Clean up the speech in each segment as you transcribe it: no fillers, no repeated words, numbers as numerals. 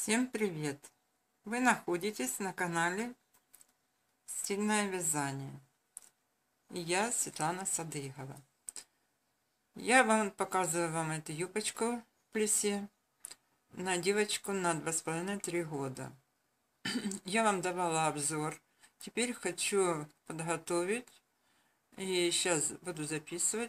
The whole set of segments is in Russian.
Всем привет! Вы находитесь на канале Стильное вязание. И я Светлана Садыгова. Я показываю вам эту юбочку в плесе на девочку на 2,5-3 года. Я вам давала обзор. Теперь хочу подготовить и сейчас буду записывать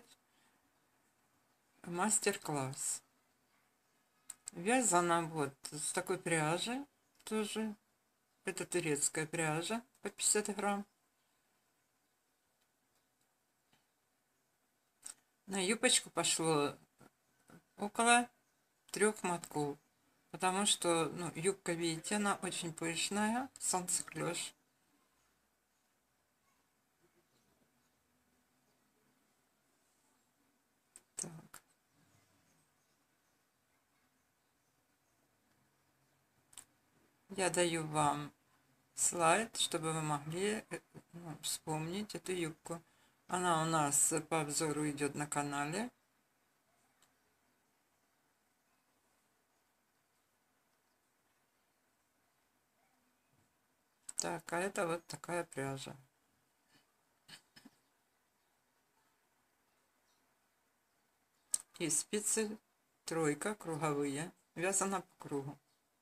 мастер-класс. Вязана вот с такой пряжи тоже. Это турецкая пряжа по 50 грамм. На юбочку пошло около 3 мотков, потому что юбка, видите, она очень пышная, солнцеклёш. Так. Я даю вам слайд, чтобы вы могли вспомнить эту юбку. Она у нас по обзору идет на канале. Так, а это вот такая пряжа. И спицы тройка, круговые, вязана по кругу.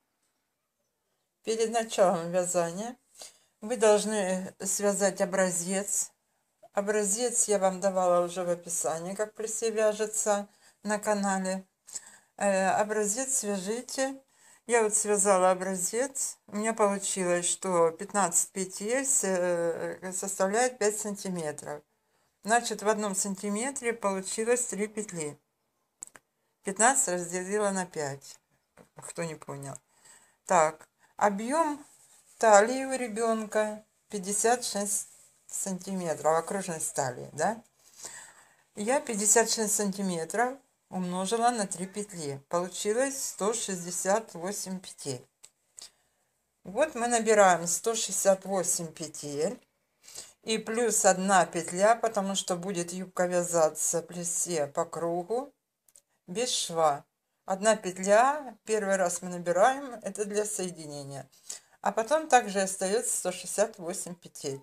Перед началом вязания вы должны связать образец. Образец я вам давала уже в описании, как в плесе вяжется на канале. Образец свяжите. Я вот связала образец. У меня получилось, что 15 петель составляет 5 сантиметров. Значит, в 1 сантиметре получилось 3 петли. 15 разделила на 5. Кто не понял. Так, объем талии у ребенка 56 сантиметров, окружность талии, да? Я 56 сантиметров умножила на 3 петли. Получилось 168 петель. Вот мы набираем 168 петель. И плюс 1 петля, потому что будет юбка вязаться в плесе по кругу, без шва. 1 петля, первый раз мы набираем, это для соединения. А потом также остается 168 петель.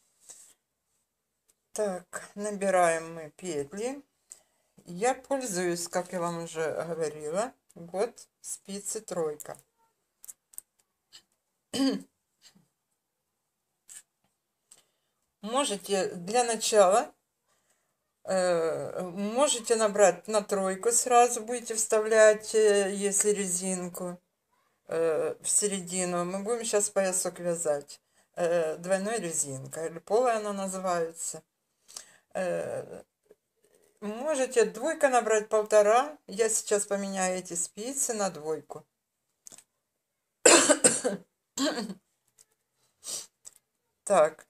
Так, набираем мы петли. Я пользуюсь, как я вам уже говорила, вот спицы тройка. Можете для начала, можете набрать на тройку, сразу будете вставлять, если резинку в середину. Мы будем сейчас поясок вязать двойной резинкой, или полая она называется. Можете двойка набрать 1,5. Я сейчас поменяю эти спицы на двойку. Так,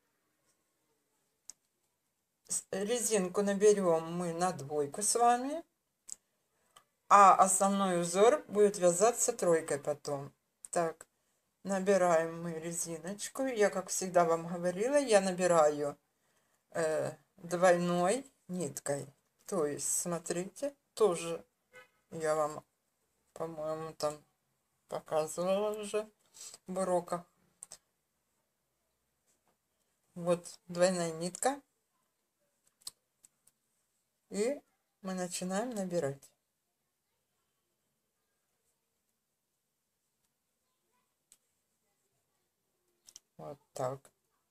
резинку наберем мы на двойку с вами, а основной узор будет вязаться тройкой потом. Так, набираем мы резиночку. Я, как всегда вам говорила, я набираю двойной ниткой. То есть, смотрите, тоже я вам, по-моему, там показывала уже в уроках. Вот двойная нитка. И мы начинаем набирать. Вот так.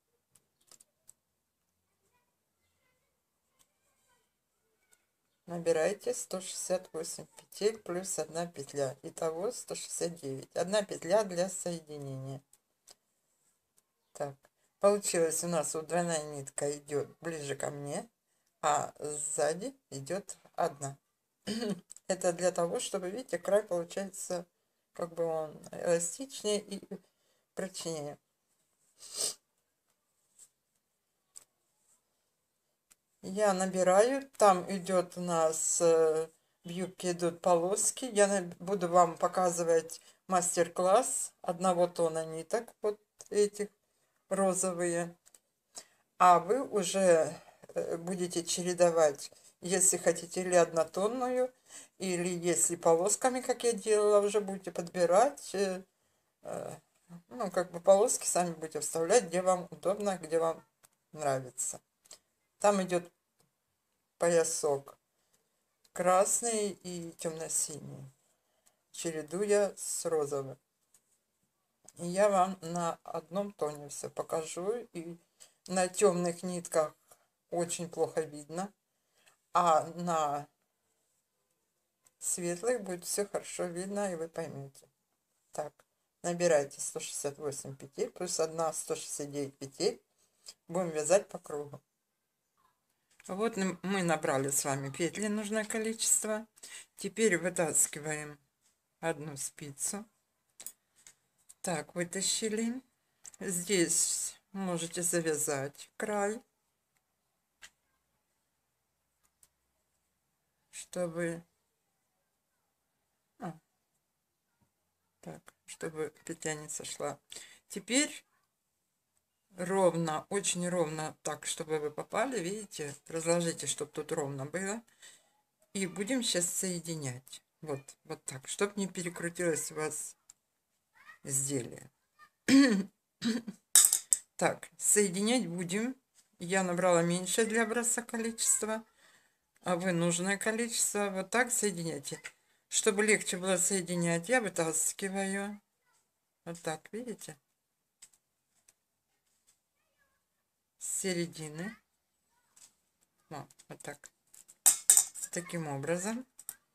Набирайте 168 петель плюс 1 петля. Итого 169. 1 петля для соединения. Так, получилось у нас вот двойная нитка идет ближе ко мне, а сзади идет 1. Это для того, чтобы, видите, край получается, как бы он эластичнее и прочнее. Я набираю, там идет у нас в юбке идут полоски. Я буду вам показывать мастер-класс 1 тона ниток, вот этих розовые. А вы уже будете чередовать Если хотите или однотонную, или если полосками, как я делала, уже будете подбирать, ну, как бы полоски сами будете вставлять, где вам удобно, где вам нравится. Там идет поясок красный и темно-синий, чередуя с розовым. И я вам на одном тоне все покажу. И на темных нитках очень плохо видно, а на светлых будет все хорошо видно, и вы поймете. Так, набирайте 168 петель плюс 1 169 петель. Будем вязать по кругу. Вот мы набрали с вами петли нужное количество. Теперь вытаскиваем одну спицу. Так, вытащили. Здесь можете завязать край, чтобы чтобы петля не сошла. Теперь ровно, очень ровно, так, чтобы вы попали, видите, разложите, чтобы тут ровно было. И будем сейчас соединять. Вот так, чтобы не перекрутилось у вас изделие. Так, соединять будем. Я набрала меньше для образца количество, а вы нужное количество. Вот так соединяйте. Чтобы легче было соединять, я вытаскиваю. Вот так, видите? С середины. Вот так. Таким образом.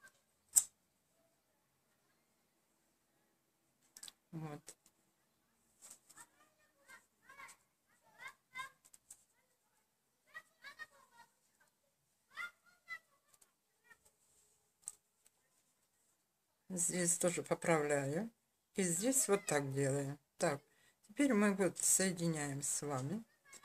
Вот. Здесь тоже поправляю. И здесь вот так делаю. Так, теперь мы вот соединяем с вами.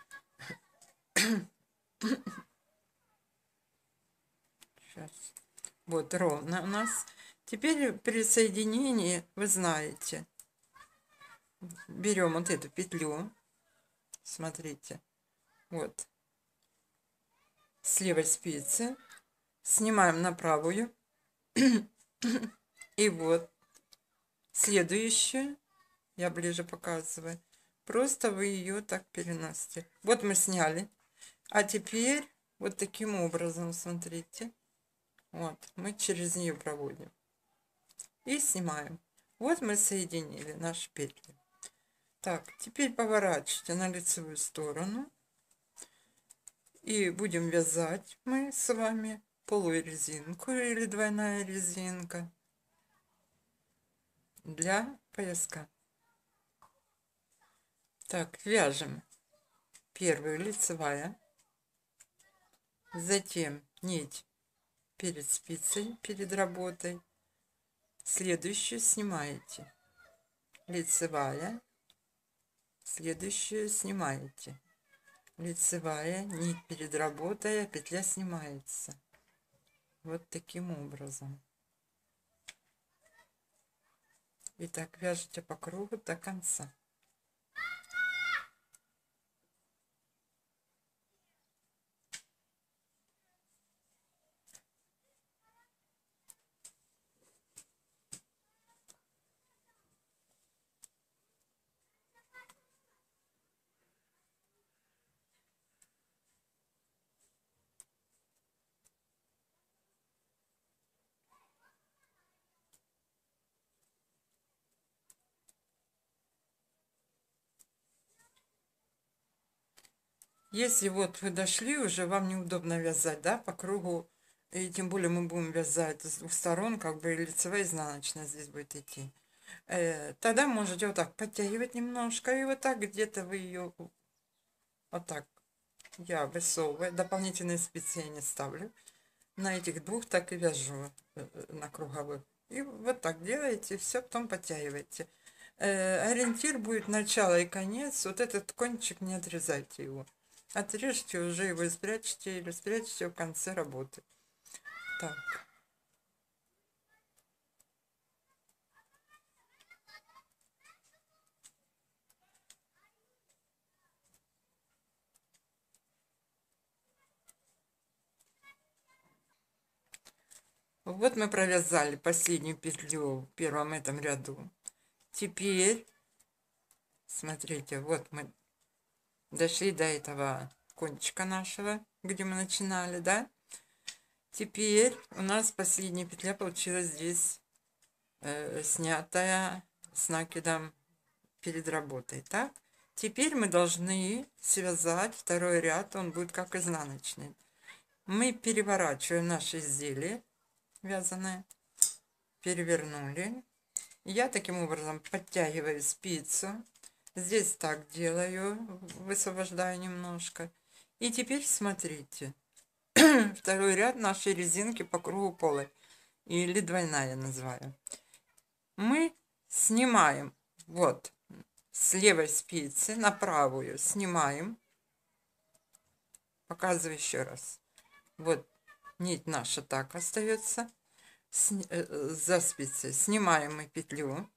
Сейчас. Вот ровно у нас. Теперь при соединении, вы знаете, берем вот эту петлю. Смотрите. Вот. С левой спицы. Снимаем на правую. И вот следующую. Я ближе показываю. Просто вы ее так переносите. Вот мы сняли. А теперь вот таким образом, смотрите. Вот, мы через нее проводим. И снимаем. Вот мы соединили наши петли. Так, теперь поворачивайте на лицевую сторону. И будем вязать мы с вами полурезинку или двойная резинка для пояска. Так, вяжем первую лицевая, затем нить перед спицей, перед работой, следующую снимаете, лицевая, следующую снимаете, лицевая, нить перед работой, а петля снимается. Вот таким образом. И так вяжете по кругу до конца. Если вот вы дошли уже, вам неудобно вязать, да, по кругу, и тем более мы будем вязать с двух сторон, как бы лицевая и изнаночная здесь будет идти, тогда можете вот так подтягивать немножко, и вот так где-то вы ее, вот так, я высовываю, дополнительные спицы я не ставлю, на этих двух так и вяжу, на круговых. И вот так делаете, все, потом подтягиваете. Ориентир будет начало и конец, вот этот кончик не отрезайте его. Отрежьте уже его и спрячьте, или спрячьте в конце работы. Так. Вот мы провязали последнюю петлю в первом этом ряду. Теперь, смотрите, вот мы дошли до этого кончика нашего, где мы начинали, да? Теперь у нас последняя петля получилась здесь, снятая с накидом перед работой, так? Теперь мы должны связать второй ряд, он будет как изнаночный. Мы переворачиваем наше изделие вязаное, перевернули. Я таким образом подтягиваю спицу. Здесь так делаю, высвобождаю немножко. И теперь смотрите, второй ряд нашей резинки по кругу пола, или двойная называю. Мы снимаем вот с левой спицы на правую, снимаем, показываю еще раз. Вот нить наша так остается за спицей. Снимаем мы петлю.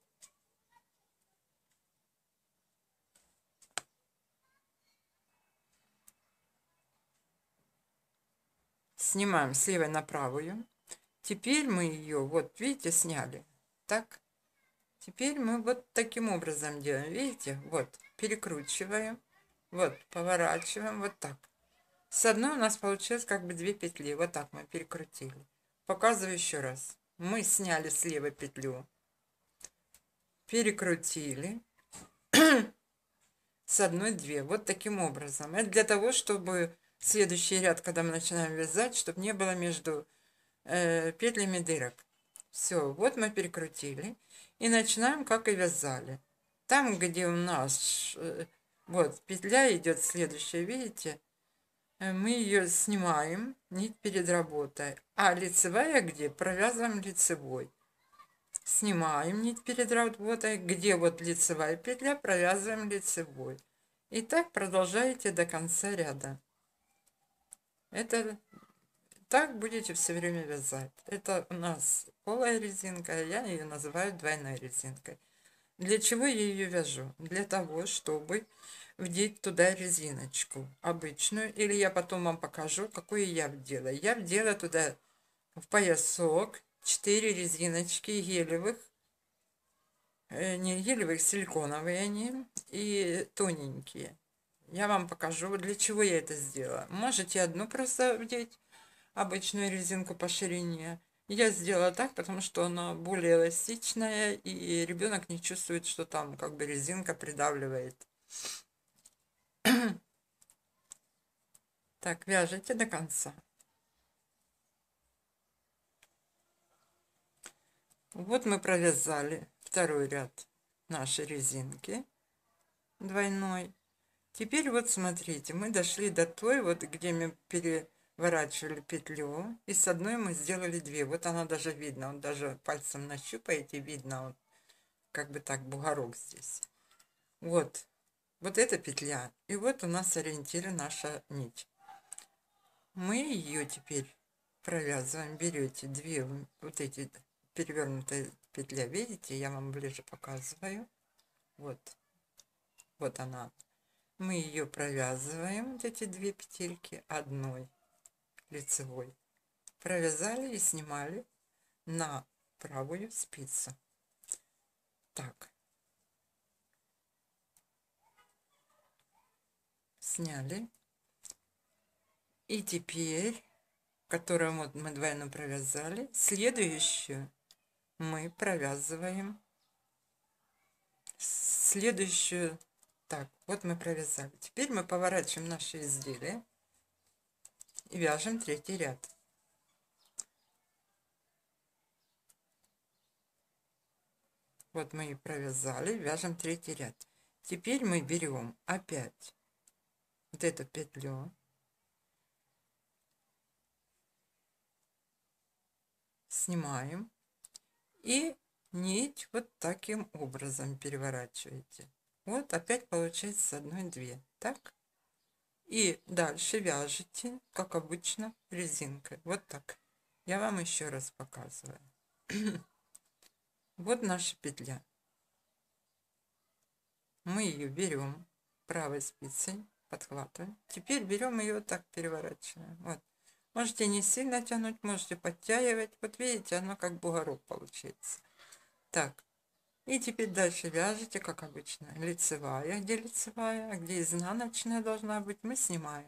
Снимаем с левой на правую. Теперь мы ее, вот видите, сняли. Так. Теперь мы вот таким образом делаем. Видите? Вот. Перекручиваем. Вот. Поворачиваем. Вот так. С одной у нас получилось как бы 2 петли. Вот так мы перекрутили. Показываю еще раз. Мы сняли с левой петлю. Перекрутили. С одной 2. Вот таким образом. Это для того, чтобы следующий ряд, когда мы начинаем вязать, чтобы не было между петлями дырок. Все, вот мы перекрутили. И начинаем, как и вязали. Там, где у нас вот петля идет следующая, видите, мы ее снимаем, нить перед работой. А лицевая где? Провязываем лицевой. Снимаем нить перед работой, где вот лицевая петля, провязываем лицевой. И так продолжаете до конца ряда. Это так будете все время вязать. Это у нас полая резинка, я ее называю двойной резинкой. Для чего я ее вяжу? Для того, чтобы вдеть туда резиночку обычную. Или я потом вам покажу, какую я вдела. Я вдела туда в поясок 4 резиночки гелевых. Не гелевых, силиконовые они. И тоненькие. Я вам покажу, для чего я это сделала. Можете одну просто вдеть, обычную резинку по ширине. Я сделала так, потому что она более эластичная, и ребенок не чувствует, что там как бы резинка придавливает. Так, вяжите до конца. Вот мы провязали второй ряд нашей резинки двойной. Теперь вот смотрите, мы дошли до той, вот где мы переворачивали петлю, и с одной мы сделали 2. Вот она даже видно, вот даже пальцем нащупаете, видно, вот как бы так бугорок здесь. Вот, вот эта петля, и вот у нас ориентир наша нить. Мы ее теперь провязываем, берете 2 вот эти перевернутые петля, видите, я вам ближе показываю. Вот, вот она. Мы ее провязываем, вот эти 2 петельки, одной лицевой. Провязали и снимали на правую спицу. Так. Сняли. И теперь, которую вот мы двойно провязали, следующую мы провязываем. Следующую. Так, вот мы провязали. Теперь мы поворачиваем наше изделие и вяжем 3-й ряд. Вот мы и провязали, вяжем 3-й ряд. Теперь мы берем опять вот эту петлю, снимаем и нить вот таким образом переворачиваете. Вот опять получается с одной 2, так? И дальше вяжете, как обычно, резинкой. Вот так. Я вам еще раз показываю. Вот наша петля. Мы ее берем правой спицей, подхватываем. Теперь берем ее вот так, переворачиваем. Вот. Можете не сильно тянуть, можете подтягивать. Вот видите, оно как бугорок получается. Так, и теперь дальше вяжете, как обычно, лицевая, а где изнаночная должна быть, мы снимаем.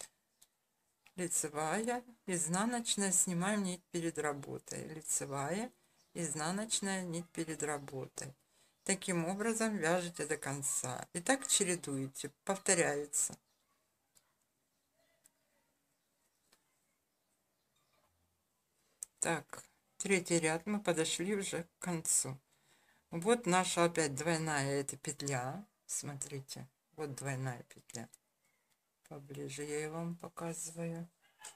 Лицевая, изнаночная, снимаем нить перед работой. Лицевая, изнаночная, нить перед работой. Таким образом вяжете до конца. И так чередуете, повторяется. Так, третий ряд мы подошли уже к концу. Вот наша опять двойная эта петля. Смотрите, вот двойная петля. Поближе я ее вам показываю.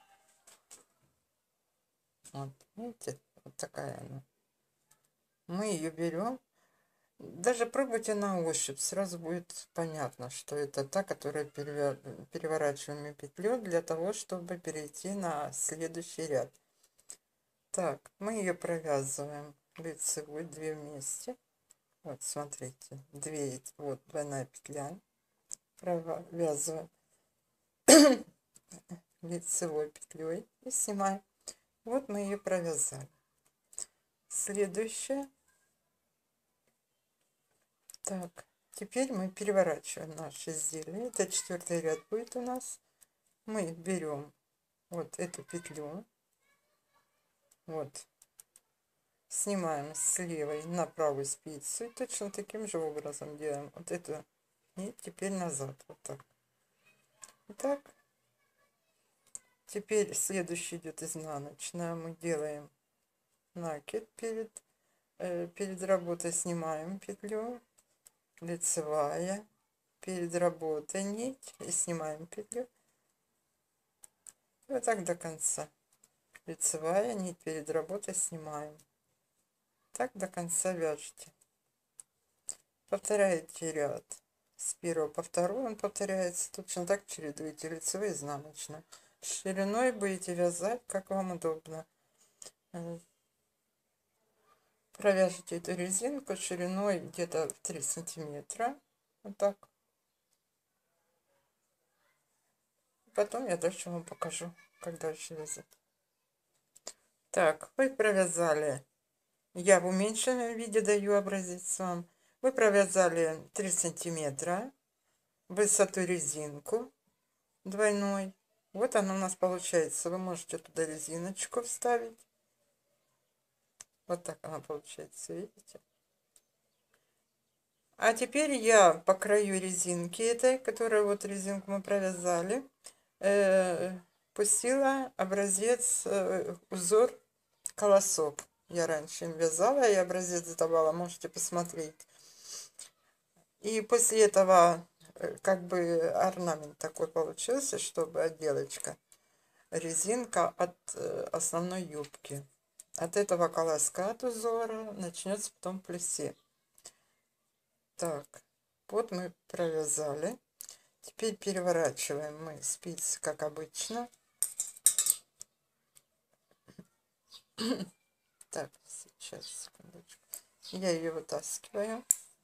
Вот, видите, вот такая она. Мы ее берем. Даже пробуйте на ощупь, сразу будет понятно, что это та, которая переворачиваем петлю для того, чтобы перейти на следующий ряд. Так, мы ее провязываем лицевой 2 вместе. Вот, смотрите, 2, вот двойная петля, провязываем лицевой петлей и снимаем. Вот мы ее провязали. Следующее. Так, теперь мы переворачиваем наше изделие. Это 4-й ряд будет у нас. Мы берем вот эту петлю, вот, снимаем с левой на правую спицу и точно таким же образом делаем вот эту нить теперь назад, вот так. Итак, теперь следующий идет изнаночная. Мы делаем накид перед работой, снимаем петлю, лицевая, перед работой нить и снимаем петлю. И вот так до конца. Лицевая, нить перед работой, снимаем. Так до конца вяжете. Повторяете ряд с 1 по 2, он повторяется. Точно так чередуете лицевые и изнаночные. Шириной будете вязать, как вам удобно. Провяжите эту резинку шириной где-то в 3 сантиметра. Вот так. Потом я дальше вам покажу, как дальше вязать. Так, вы провязали. Я в уменьшенном виде даю образец вам. Вы провязали 3 сантиметра высоту резинку двойной. Вот она у нас получается. Вы можете туда резиночку вставить. Вот так она получается, видите? А теперь я по краю резинки этой, которую вот резинку мы провязали, пустила образец, узор колосок. Я раньше им вязала и образец давала, можете посмотреть. И после этого как бы орнамент такой получился, чтобы отделочка, резинка от основной юбки. От этого колоска, от узора, начнется потом плесе. Так, вот мы провязали. Теперь переворачиваем мы спицы, как обычно. Так, сейчас, секундочку. Я ее вытаскиваю.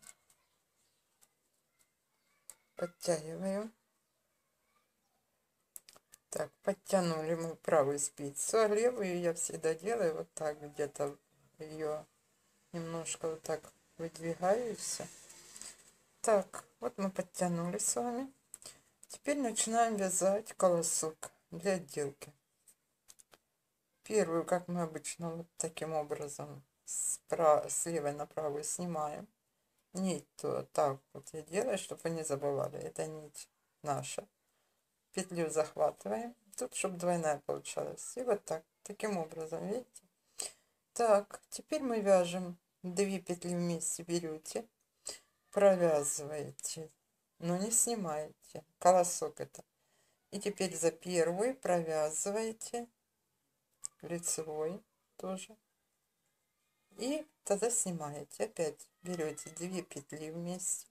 Подтягиваю. Так, подтянули мы правую спицу, а левую я всегда делаю вот так, где-то ее немножко вот так выдвигаю и все. Так, вот мы подтянули с вами. Теперь начинаем вязать колосок для отделки. Первую, как мы обычно, вот таким образом с левой на правую снимаем. Нить то так вот я делаю, чтобы вы не забывали, это нить наша. Петлю захватываем, тут чтобы двойная получалась. И вот так, таким образом, видите? Так, теперь мы вяжем 2 петли вместе, берете, провязываете, но не снимаете, колосок это. И теперь за первую провязываете лицевой тоже. И тогда снимаете. Опять берете 2 петли вместе,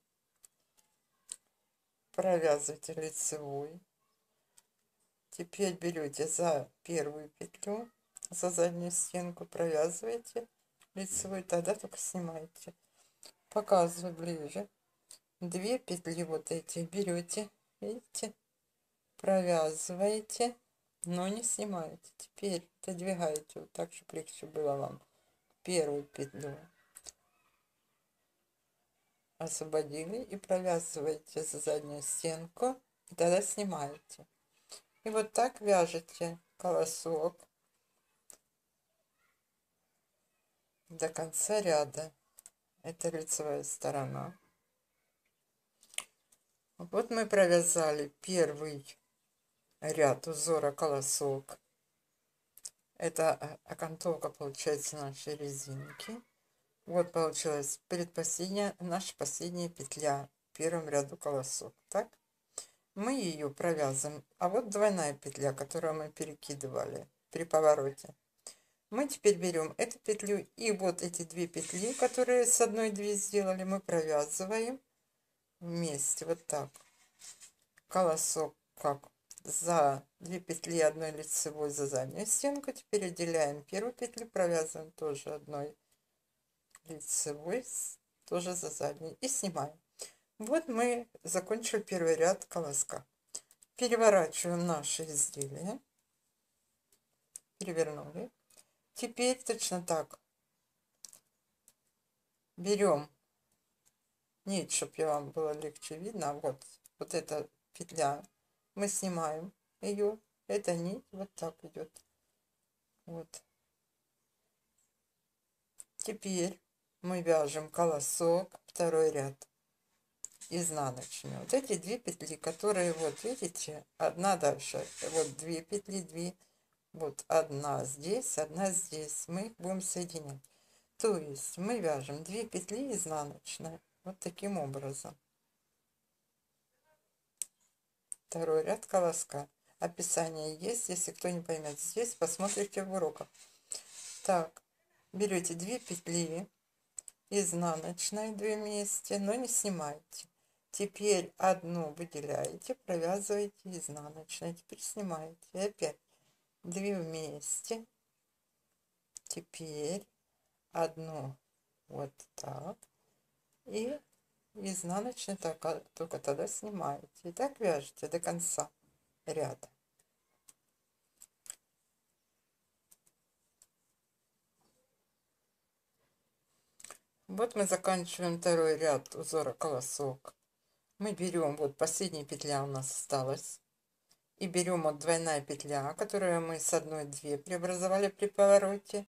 провязываете лицевой. Теперь берете за первую петлю, за заднюю стенку, провязываете лицевой, тогда только снимаете. Показываю ближе. 2 петли вот эти берете, видите, провязываете но не снимаете. Теперь додвигаете вот так, чтобы легче было вам первую петлю. Освободили и провязываете за заднюю стенку, и тогда снимаете. И вот так вяжете колосок до конца ряда. Это лицевая сторона. Вот мы провязали первый ряд узора колосок. Это окантовка получается нашей резинки. Вот получилась предпоследняя, наша последняя петля в первом ряду колосок. Так, мы ее провязываем. А вот двойная петля, которую мы перекидывали при повороте. Мы теперь берем эту петлю и вот эти две петли, которые с одной две сделали, мы провязываем вместе вот так. Колосок как за две петли одной лицевой за заднюю стенку. Теперь отделяем первую петлю, провязываем тоже одной лицевой, тоже за задней, и снимаем. Вот мы закончили первый ряд колоска. Переворачиваем наше изделие, перевернули. Теперь точно так берем нить, чтобы вам было легче видно. Вот эта петля, мы снимаем ее, эта нить вот так идет. Вот. Теперь мы вяжем колосок, второй ряд изнаночными. Вот эти две петли, которые вот видите, одна дальше, вот две петли, две, вот одна здесь, мы их будем соединять. То есть мы вяжем две петли изнаночные вот таким образом. Второй ряд колоска. Описание есть, если кто не поймет здесь, посмотрите в уроках. Так, берете две петли изнаночные, две вместе, но не снимайте. Теперь одну выделяете, провязываете изнаночной, теперь снимаете. И опять две вместе. Теперь одну вот так. И изнаночной только тогда снимаете. И так вяжете до конца ряда. Вот мы заканчиваем второй ряд узора колосок. Мы берем, вот последняя петля у нас осталась, и берем вот двойная петля, которую мы с одной две преобразовали при повороте,